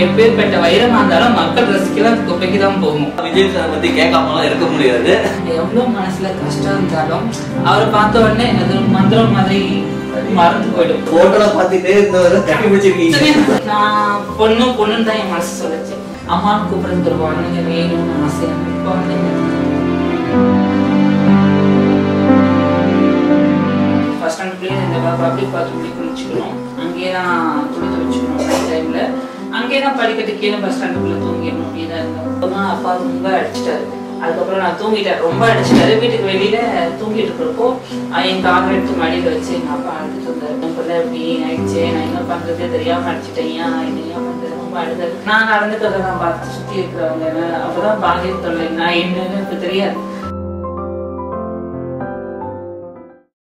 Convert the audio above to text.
எப்பேற்பட்ட வைரமா இருந்தாலும் மக்கள் ரசிக்கலாம் குப்பைக்கு தான் போகும். விஜய் சார் பத்தி கேட்காமலாம் இருக்க முடியாது. எவ்வளவு மனசுல கஷ்டம் இருந்தாலும் அவரை பார்த்த உடனே அது மந்திரம் மாதிரி மறந்து போயிடும். போட்டோல பார்த்துட்டே இருந்தவரை கட்டி பிடிச்சிருக்கீங்க. நான் பொண்ணுன்னு தான் என் மனசு சொல்லுச்சு. அம்மான்னு கூப்பிடுறது ஒரு குழந்தைங்க வேணும்னு ஆசை. குழந்தைங்க ஃபர்ஸ்ட் ஸ்டாண்டர்ட்லேயே இந்த பப்ளிக் பாத்ரூம்லேயே குளிச்சுக்கணும், அங்கேயே தான் துணி துவைச்சுக்கணும். நைட் டைம்ல அங்கேயே தான் படிக்கட்டு கீழே பஸ் ஸ்டாண்டுக்குள்ள தூங்கிடணும். அப்படி தான் இருந்தோம். அப்பா ரொம்ப அடிச்சிட்டாரு. அதுக்கப்புறம் நான் தூங்கிட்டேன். ரொம்ப அடிச்சிட்டாரு. வீட்டுக்கு வெளியில தூங்கிட்டு இருக்கிறப்போ என் காலை எடுத்து மடியில் வச்சு எங்க அப்பா அழுதுட்டு இருந்தாரு. பிள்ளை எப்படி ஆயிடுச்சு, நான் என்ன பண்றதே தெரியாம அடிச்சிட்டேன், என்ன பண்றது, ரொம்ப அழுதாரு. நான் நடந்துட்டு நான் பார்த்து சுத்தி இருக்கிறவங்க அப்பதான் பாகியம் தொல்லை நான் என்னன்னு எனக்கு தெரியாது.